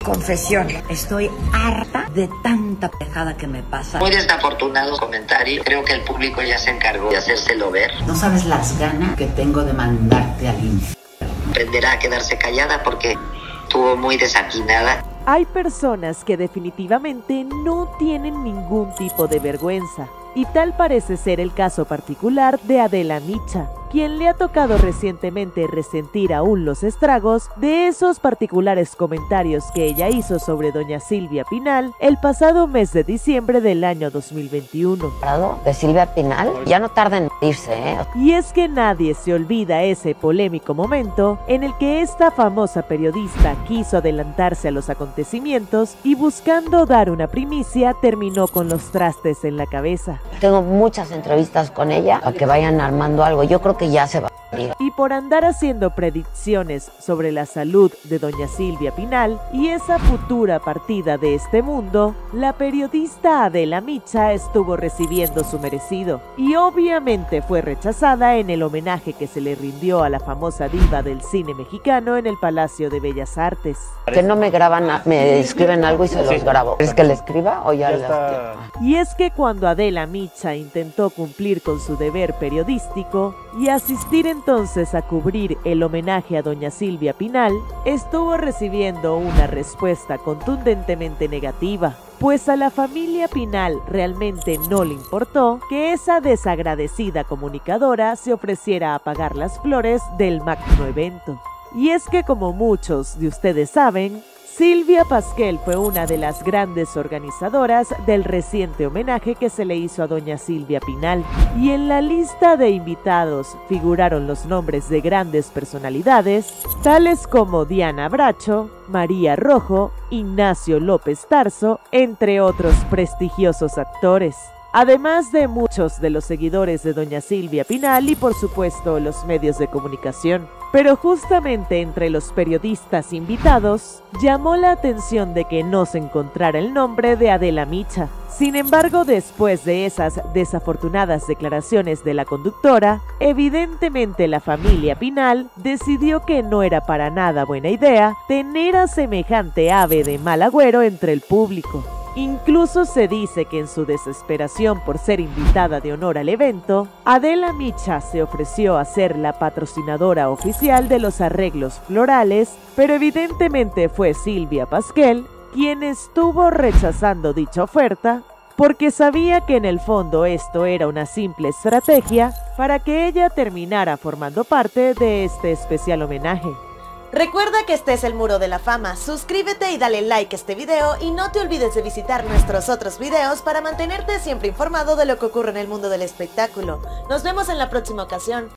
Confesión, estoy harta de tanta pejada que me pasa. Muy desafortunado comentario. Creo que el público ya se encargó de hacérselo ver. No sabes las ganas que tengo de mandarte al infierno. Aprenderá a quedarse callada porque estuvo muy desatinada. Hay personas que definitivamente no tienen ningún tipo de vergüenza, y tal parece ser el caso particular de Adela Micha, quien le ha tocado recientemente resentir aún los estragos de esos particulares comentarios que ella hizo sobre doña Silvia Pinal el pasado mes de diciembre del año 2021. De Silvia Pinal ya no tarda en irse, ¿eh? Y es que nadie se olvida ese polémico momento en el que esta famosa periodista quiso adelantarse a los acontecimientos y, buscando dar una primicia, terminó con los trastes en la cabeza. Tengo muchas entrevistas con ella para que vayan armando algo. Yo creo que ya se va a ir. Y por andar haciendo predicciones sobre la salud de doña Silvia Pinal y esa futura partida de este mundo, la periodista Adela Micha estuvo recibiendo su merecido, y obviamente fue rechazada en el homenaje que se le rindió a la famosa diva del cine mexicano en el Palacio de Bellas Artes. Que no me graban, me escriben algo y se los grabo. ¿Es que le escriba o ya está? Y es que cuando Adela Micha intentó cumplir con su deber periodístico y asistir entonces a cubrir el homenaje a doña Silvia Pinal, estuvo recibiendo una respuesta contundentemente negativa, pues a la familia Pinal realmente no le importó que esa desagradecida comunicadora se ofreciera a pagar las flores del magno evento. Y es que, como muchos de ustedes saben, Silvia Pasquel fue una de las grandes organizadoras del reciente homenaje que se le hizo a doña Silvia Pinal, y en la lista de invitados figuraron los nombres de grandes personalidades, tales como Diana Bracho, María Rojo, Ignacio López Tarso, entre otros prestigiosos actores, además de muchos de los seguidores de doña Silvia Pinal y por supuesto los medios de comunicación. Pero justamente entre los periodistas invitados, llamó la atención de que no se encontrara el nombre de Adela Micha. Sin embargo, después de esas desafortunadas declaraciones de la conductora, evidentemente la familia Pinal decidió que no era para nada buena idea tener a semejante ave de mal agüero entre el público. Incluso se dice que en su desesperación por ser invitada de honor al evento, Adela Micha se ofreció a ser la patrocinadora oficial de los arreglos florales, pero evidentemente fue Silvia Pasquel quien estuvo rechazando dicha oferta, porque sabía que en el fondo esto era una simple estrategia para que ella terminara formando parte de este especial homenaje. Recuerda que este es el Muro de la Fama, suscríbete y dale like a este video, y no te olvides de visitar nuestros otros videos para mantenerte siempre informado de lo que ocurre en el mundo del espectáculo. Nos vemos en la próxima ocasión.